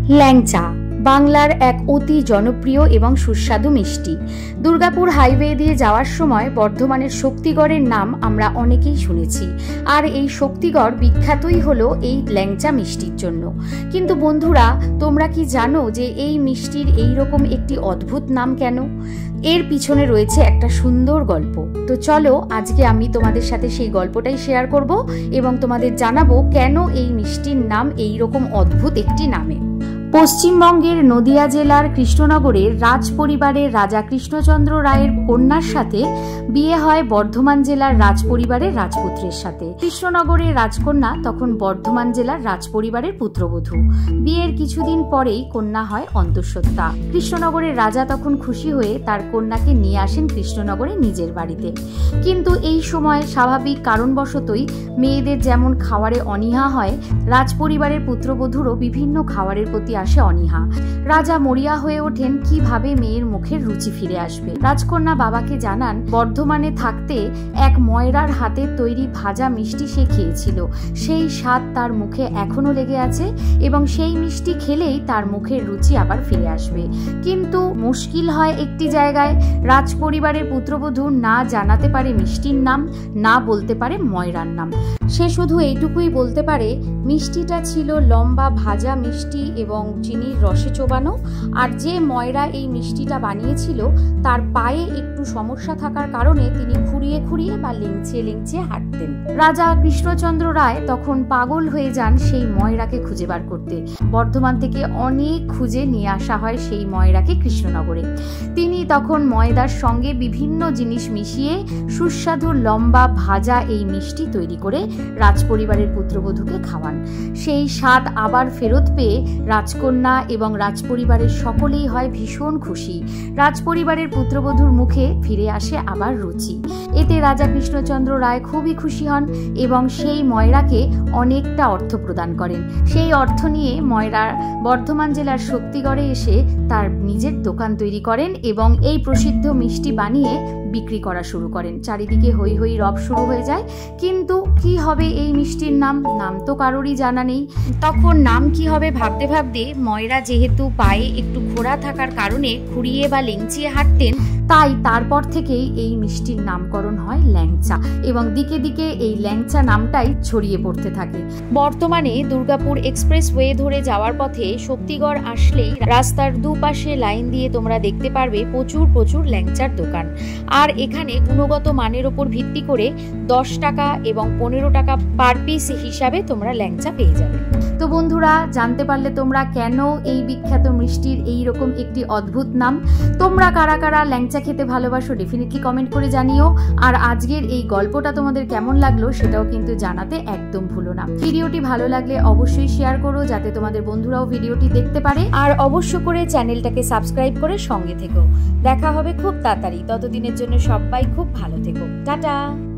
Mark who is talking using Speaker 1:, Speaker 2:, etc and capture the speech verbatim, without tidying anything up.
Speaker 1: ল্যাংচা বাংলার এক অতি জনপ্রিয় এবং সুস্বাদু মিষ্টি। দুর্গাপুর হাইওয়ে দিয়ে যাওয়ার সময় বর্ধমানের শক্তিগড়ের নাম আমরা অনেকেই শুনেছি, আর এই শক্তিগড় বিখ্যাতই হলো এই ল্যাংচা মিষ্টির জন্য। কিন্তু বন্ধুরা, তোমরা কি জানো যে এই মিষ্টির এই রকম একটি অদ্ভুত নাম কেন? এর পিছনে রয়েছে একটা সুন্দর গল্প। তো চলো আজকে আমি তোমাদের সাথে সেই গল্পটাই শেয়ার করব এবং তোমাদের জানাবো কেন এই মিষ্টির নাম এই রকম অদ্ভুত একটি নামে। পশ্চিমবঙ্গের নদিয়া জেলার কৃষ্ণনগরের রাজ পরিবারের রাজা কৃষ্ণচন্দ্র রায়ের কন্যার সাথে বিয়ে হয় বর্ধমান জেলার রাজ পরিবারের রাজপুত্রের সাথে। কৃষ্ণনগরের রাজকন্যা তখন বর্ধমান জেলার রাজ পরিবারের পুত্রবধূ। বিয়ের কিছুদিন পরেই কন্যা হয় অন্তঃসত্ত্বা। কৃষ্ণনগরের রাজা তখন খুশি হয়ে তার কন্যাকে নিয়ে আসেন কৃষ্ণনগরে নিজের বাড়িতে। কিন্তু এই সময় স্বাভাবিক কারণবশতই মেয়েদের যেমন খাওয়ারে অনীহা হয়, রাজ পরিবারের পুত্রবধূরও বিভিন্ন খাবারের প্রতি আসে অনীহা। রাজা মরিয়া হয়ে ওঠেন কিভাবে মেয়ের মুখের রুচি ফিরে আসবে। রাজকন্যা বাবাকে জানান বর্ধমানে থাকতে এক ময়রার হাতের তৈরি ভাজা মিষ্টি সে খেয়েছিল, সেই স্বাদ তার মুখে এখনো লেগে আছে এবং সেই মিষ্টি খেলেই তার মুখের রুচি আবার ফিরে আসবে। কিন্তু মুশকিল হয় একটি জায়গায়, রাজ পরিবারের পুত্রবধূ না জানাতে পারে মিষ্টির নাম, না বলতে পারে ময়রার নাম। সে শুধু এইটুকুই বলতে পারে মিষ্টিটা ছিল লম্বা ভাজা মিষ্টি এবং চিনির রসে চোবানো, আর যে ময়রা এই মিষ্টিটা বানিয়েছিল তার পায়ে একটু সমস্যা থাকার কারণে তিনি খুঁড়িয়ে খুঁড়িয়ে বা লেংচে লেংচে হাঁটতেন। রাজা কৃষ্ণচন্দ্র রায় তখন পাগল হয়ে যান সেই ময়রাকে খুঁজে বার করতে। বর্ধমান থেকে অনেক খুঁজে নিয়ে আসা হয় সেই ময়রাকে কৃষ্ণনগরে। তিনি তখন ময়দার সঙ্গে বিভিন্ন জিনিস মিশিয়ে সুস্বাদু লম্বা ভাজা এই মিষ্টি তৈরি করে রাজপরিবারের পুত্রবধূকে খাওয়ান। সেই স্বাদ আবার ফেরত পেয়ে রাজকন্যা এবং রাজপরিবারের সকলেই হয় ভীষণ খুশি। রাজপরিবারের পুত্রবধূর মুখে ফিরে আসে আবার রুচি। এতে রাজা কৃষ্ণচন্দ্র রায় খুবই খুশি হন এবং সেই ময়রাকে অনেকটা অর্থ প্রদান করেন। সেই অর্থ নিয়ে ময়রা বর্ধমান জেলার শক্তিগড়ে এসে তার নিজের দোকান তৈরি করেন এবং এই প্রসিদ্ধ মিষ্টি বানিয়ে বিক্রি করা শুরু করেন। চারিদিকে হই হই রব শুরু হয়ে যায়। কিন্তু কি হবে এই মিষ্টির নাম? নাম তো কারোরই জানা নেই। তখন নাম কি হবে ভাবতে ভাবতে ময়রা যেহেতু পায়ে একটু খোঁড়া থাকার কারণে খুঁড়িয়ে বা লেংচিয়ে হাঁটতেন, তাই তারপর থেকেই এই মিষ্টির নামকরণ হয় ল্যাংচা এবং দিকে দিকে এই ল্যাংচা নামটাই ছড়িয়ে পড়তে থাকে। বর্তমানে দুর্গাপুর এক্সপ্রেস ওয়ে ধরে যাওয়ার পথে শক্তিগড় আসলেই রাস্তার দুপাশে লাইন দিয়ে তোমরা দেখতে পারবে প্রচুর প্রচুর ল্যাংচার দোকান। আর এখানে গুণগত মানের ওপর ভিত্তি করে দশ টাকা এবং পনেরো টাকা পার পিস হিসাবে তোমরা ল্যাংচা পেয়ে যাবে। তো বন্ধুরা, জানতে পারলে তোমরা কেন এই বিখ্যাত মিষ্টির এই রকম একটি অদ্ভুত নাম। তোমরা কারা কারা ল্যাংচা খেতে ভালোবাসো ডেফিনেটলি কমেন্ট করে জানিও। আর আজকের এই গল্পটা তোমাদের কেমন লাগলো সেটাও কিন্তু জানাতে একদম ভুলো না। ভিডিওটি ভালো লাগলে অবশ্যই শেয়ার করো যাতে তোমাদের বন্ধুরাও ভিডিওটি দেখতে পারে, আর অবশ্য করে চ্যানেলটাকে সাবস্ক্রাইব করে সঙ্গে থেকো। দেখা হবে খুব তাড়াতাড়ি, ততদিনের জন্য সবাই খুব ভালো থেকো। টাটা।